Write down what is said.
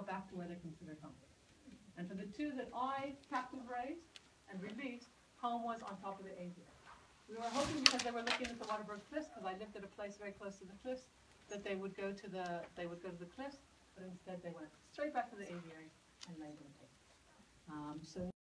back to where they considered home. And for the two that I captive raised and released, home was on top of the aviary. We were hoping, because they were looking at the Waterberg cliffs, because I lived at a place very close to the cliffs, that they would go to the cliffs, but instead they went straight back to the aviary and laid them. So